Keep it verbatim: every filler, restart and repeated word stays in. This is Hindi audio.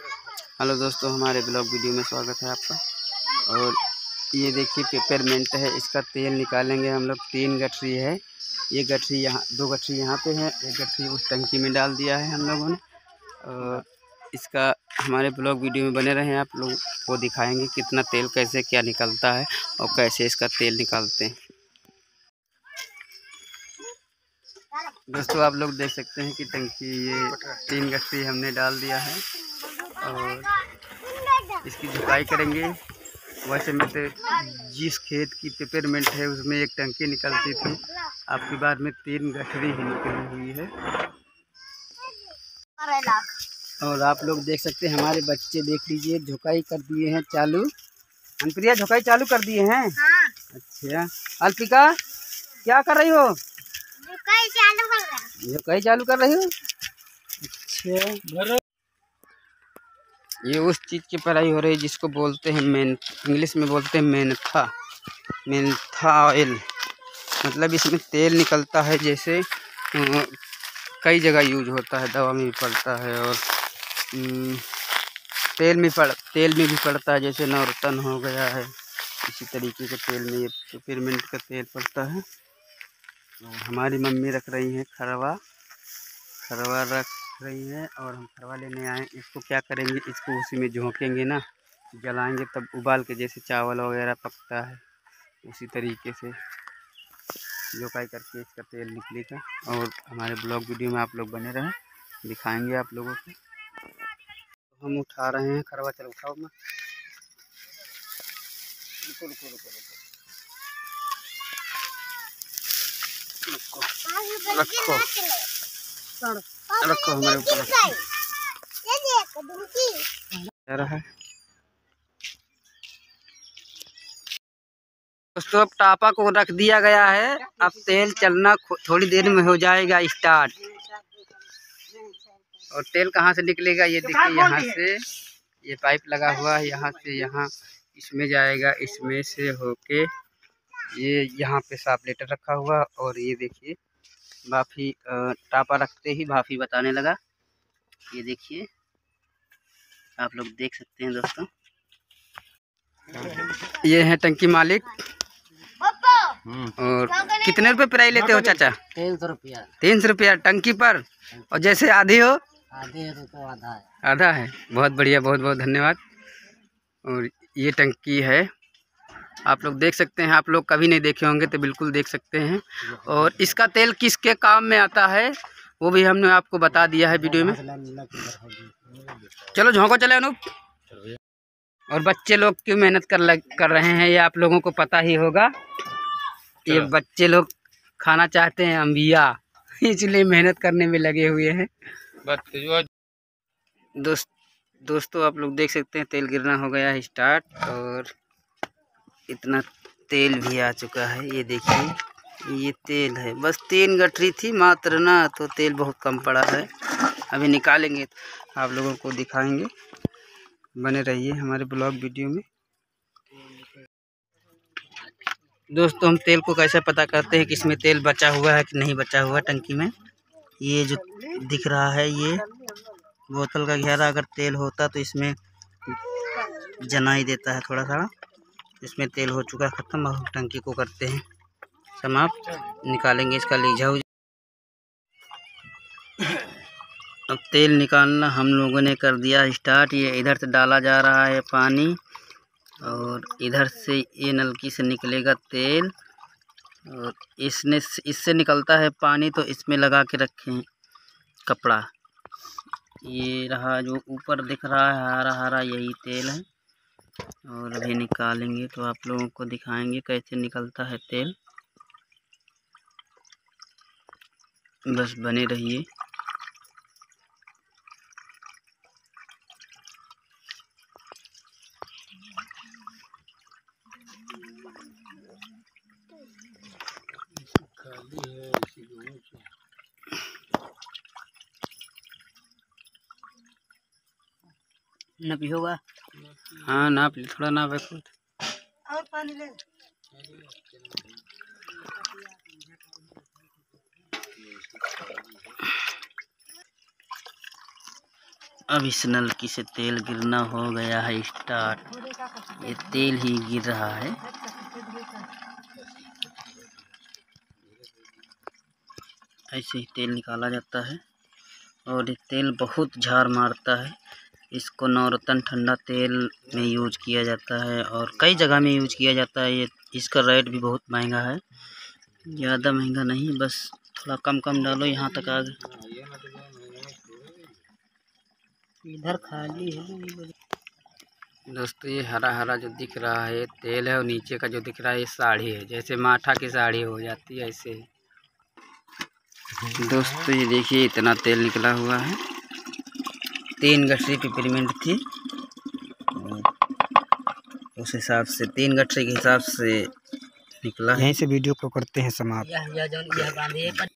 हेलो दोस्तों, हमारे ब्लॉग वीडियो में स्वागत है आपका। और ये देखिए पेपरमेंट है, इसका तेल निकालेंगे हम लोग। तीन गठरी है, ये गठरी यहाँ, दो गठरी यहाँ पे है, एक गठरी उस टंकी में डाल दिया है हम लोगों ने। और इसका हमारे ब्लॉग वीडियो में बने रहें, आप लोग को दिखाएंगे कितना तेल कैसे क्या निकलता है और कैसे इसका तेल निकालते हैं। दोस्तों आप लोग देख सकते हैं कि टंकी ये तीन गठरी हमने डाल दिया है और इसकी झुकाई करेंगे। वैसे में तो जिस खेत की पेपरमेंट है उसमें एक टंकी निकलती थी, आपकी बार में तीन गठरी ही निकली हुई है। और आप लोग देख सकते हैं, हमारे बच्चे देख लीजिए झुकाई कर दिए हैं चालू। अनुप्रिया झुकाई चालू कर दिए हैं। हाँ। अच्छा अल्पिका क्या कर रही हो? झुकाई चालू कर रही हो। झुकाई चालू कर रही हो। अच्छा, ये उस चीज़ की पढ़ाई हो रही है जिसको बोलते हैं मेन, इंग्लिश में बोलते हैं मेन्था, मेन्था ऑयल। मतलब इसमें तेल निकलता है, जैसे कई जगह यूज होता है, दवा में भी पड़ता है और तेल में पड़ तेल में भी पड़ता है, जैसे नवरत्न हो गया है, इसी तरीके के तेल में ये पेपरमेंट का तेल पड़ता है। हमारी मम्मी रख रही हैं खरवा खरवा रख रही है और हम खरवा लेने आए। इसको क्या करेंगे, इसको उसी में झोंकेंगे ना, जलाएंगे तब उबाल के जैसे चावल वगैरह पकता है उसी तरीके से झोंकाई करके इसका तेल निकलेगा। और हमारे ब्लॉग वीडियो में आप लोग बने रहें, दिखाएंगे आप लोगों को। तो हम उठा रहे हैं खरवा, चलो उठाओ मैं। रुको रुको रुको रुको रखो रखो हमारे ऊपर रहा है। दोस्तों अब टापा को रख दिया गया है, अब तेल चलना थोड़ी देर में हो जाएगा स्टार्ट। और तेल कहाँ से निकलेगा, ये देखिए यहाँ से ये पाइप लगा हुआ है, यहाँ से यहाँ इसमें जाएगा, इसमें से होके ये यहाँ पे साफ लेटर रखा हुआ। और ये देखिए भाफी, टापा रखते ही भाफी बताने लगा। ये देखिए आप लोग देख सकते हैं दोस्तों, ये है टंकी मालिक। और कितने रुपए किराया लेते हो चाचा? तीन सौ रुपया तीन सौ रुपया टंकी पर। और जैसे आधी हो आधी है तो आधा है आधा है बहुत बढ़िया, बहुत बहुत धन्यवाद। और ये टंकी है, आप लोग देख सकते हैं, आप लोग कभी नहीं देखे होंगे तो बिल्कुल देख सकते हैं। और इसका तेल किसके काम में आता है वो भी हमने आपको बता दिया है वीडियो में। चलो झोंको चले अनूप। और बच्चे लोग क्यों मेहनत कर लग कर रहे हैं ये आप लोगों को पता ही होगा। ये बच्चे लोग खाना चाहते हैं अंबिया, इसलिए मेहनत करने में लगे हुए हैं। दोस्त दोस्तों आप लोग देख सकते हैं तेल गिरना हो गया है स्टार्ट, और इतना तेल भी आ चुका है। ये देखिए ये तेल है, बस तीन गठरी थी मात्र ना, तो तेल बहुत कम पड़ा है। अभी निकालेंगे आप लोगों को दिखाएंगे, बने रहिए हमारे ब्लॉग वीडियो में। दोस्तों हम तेल को कैसे पता करते हैं कि इसमें तेल बचा हुआ है कि नहीं बचा हुआ टंकी में। ये जो दिख रहा है ये बोतल का घेरा, अगर तेल होता तो इसमें जनाई देता है थोड़ा सा। इसमें तेल हो चुका है ख़त्म, अब टंकी को करते हैं समाप्त, निकालेंगे इसका लीझा। अब तेल निकालना हम लोगों ने कर दिया स्टार्ट। ये इधर से डाला जा रहा है पानी और इधर से ये नलकी से निकलेगा तेल, और इसने इससे निकलता है पानी, तो इसमें लगा के रखे हैं कपड़ा। ये रहा जो ऊपर दिख रहा है हरा हरा, यही तेल है। और अभी निकालेंगे तो आप लोगों को दिखाएंगे कैसे निकलता है तेल। बस बने रहिए। ना भी होगा, हाँ नाप ले, थोड़ा नाप है खुद। और पानी ले। अब इस नलकी से तेल गिरना हो गया है स्टार्ट। ये तेल ही गिर रहा है। ऐसे ही तेल निकाला जाता है और ये तेल बहुत झार मारता है। इसको नवरत्न ठंडा तेल में यूज किया जाता है और कई जगह में यूज किया जाता है। ये इसका रेट भी बहुत महंगा है, ज़्यादा महंगा नहीं, बस थोड़ा कम कम डालो। यहाँ तक आ गए, इधर खाली है दोस्तों। ये हरा हरा जो दिख रहा है तेल है और नीचे का जो दिख रहा है ये साड़ी है, जैसे माठा की साड़ी हो जाती है ऐसे ही। दोस्तों ये देखिए इतना तेल निकला हुआ है। तीन गठरी की पेमेंट थी, उस हिसाब से तीन गठरी के हिसाब से निकला। यहीं से वीडियो को करते हैं समाप्त।